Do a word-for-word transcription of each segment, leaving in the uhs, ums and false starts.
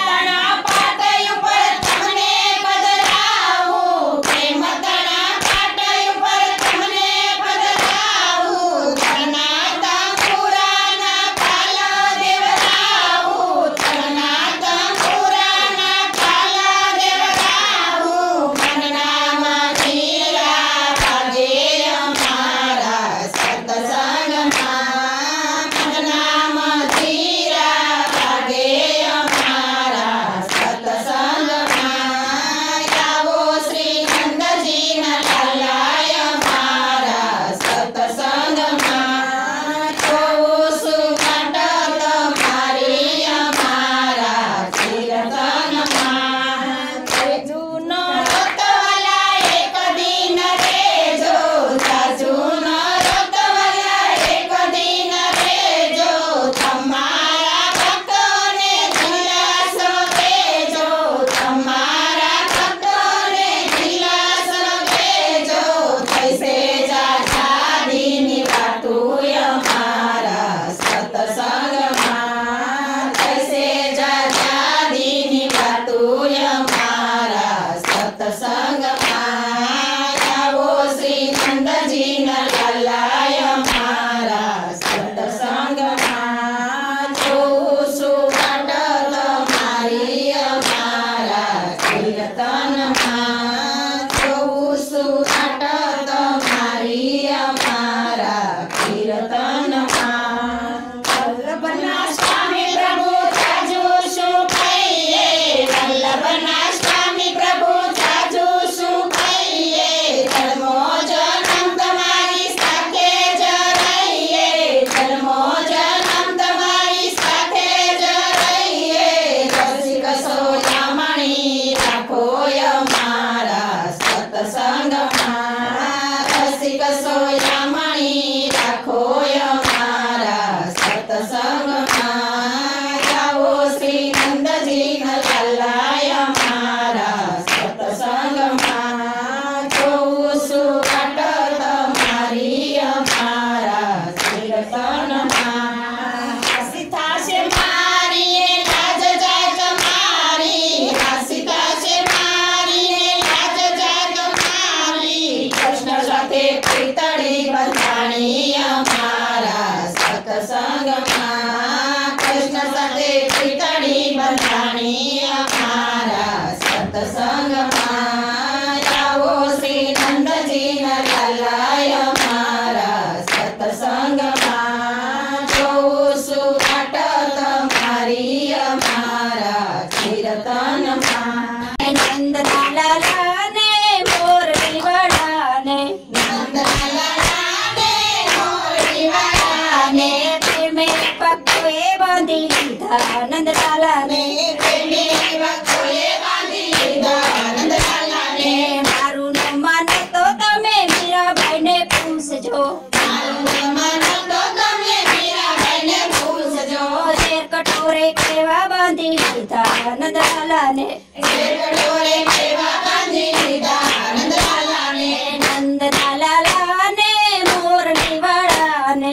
नंद लाला ने मारू न मानो तो तमे मीरा भाई ने पूछजो शेर कटोरे केवा बांधी लीधा नंद लाला ने नंद लाला ने मोरली वाला ने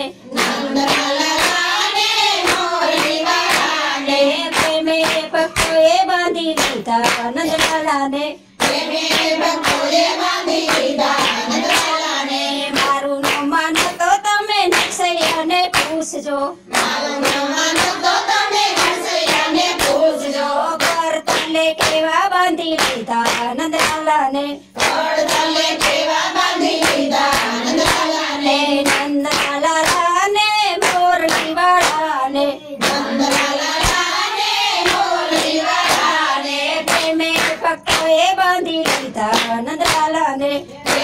बांधी लीधा नंद लाला ने मारू न मानो तो तमे नरसैया ने पूछजो घर तले केवा बांधी लीधा नंद लाला ने नंद लाला ने मोरली वाला ने बांधी लीधा नंद लाला ने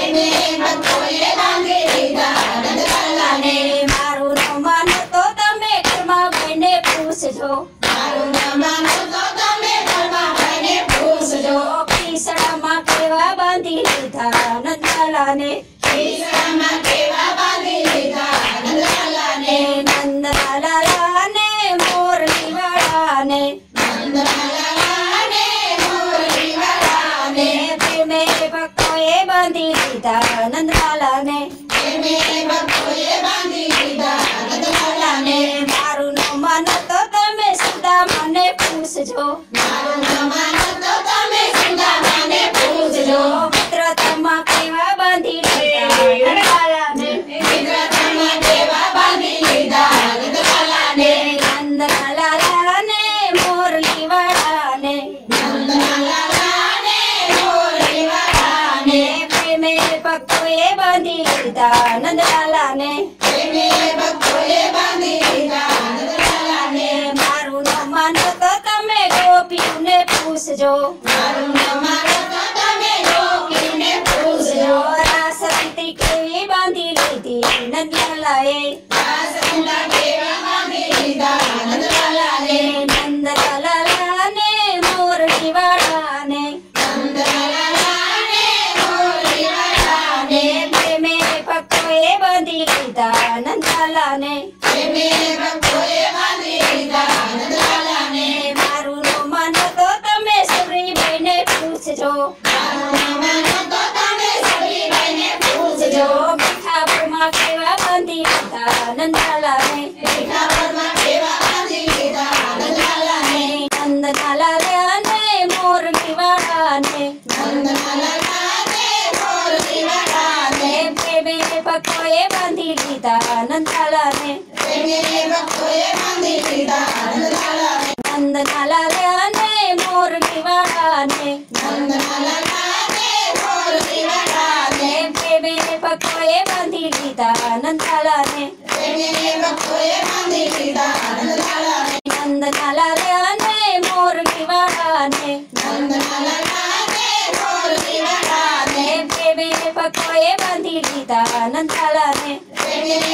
मारू न मानो तो तमे कर्मा भाई ने पूछजो पीसड़ा माँ केवा बांधी लीधा नंद लाला ने नंद लाला ने मोरली वाला ने बांधी लीधा नंद लाला ने मारू न मानो तो तमे सदा मने पूछजो। મારું ન માનો તો તમે સુદામાને પૂછજો. મિત્રતામાં કેવા બાંધી લીધા નંદલાલાને, મિત્રતામાં કેવા બાંધી લીધા નંદલાલાને. નંદના લાલાને મોરલી વાળાને, નંદના લાલાને મોરલીવાળાને. પ્રેમે ભક્તોએ બાંધી લીધા નંદલાલાને, પ્રેમે ભક્તોએ બાંધી લીધા નંદલાલાને. મારું ન માનો તો તમે ગોપીઓને પૂછજો. મારું ન માનો તો તમે ગોપીને પૂછજો. રાસક્તિ કેવી બાંધી લીધી નંદલાલાએ, રાસગુંડા કેવા બાંધી લીધા નંદલાલાને. નંદલાલાને મોરલી વાળાને, નંદલાલાને મોરલીવાળાને. પ્રેમે ભક્તોએ બાંધી લીધા નંદલાલાને, પ્રેમે ભક્તોએ બાંધી લીધા નંદલાલાને. મારું ન માનો તો તમે સુરીબાઈને પૂછજો. મારું ન માનો તો તમે સબરીબાઈને પૂછજો. મીઠાપુરમાં કેવા બાંધી લીધા નંદલાલાને, મીઠાપુરમાં કેવા બાંધી લીધા નંદલાલાને. નંદલાલાને મોરલી વાળાને, નંદલાલાને મોરલીવાળાને. પ્રેમે ભક્તોએ બાંધી લીધા નંદલાલાને, પ્રેમે ભક્તોએ બાંધી લીધા નંદલાલાને. નંદલાલાને મોરલી વાળાને, નંદલાલાને મોરલીવાળાને. પ્રેમે ભક્તોએ બાંધી લીધા નંદલાલાને, પ્રેમે ભક્તોએ બાંધી લીધા નંદલાલાને. નંદલાલાને મોરલી વાળાને, નંદલાલાને મોરલીવાળાને. પ્રેમે ભક્તોએ બાંધી લીધા નંદલાલાને, પ્રેમે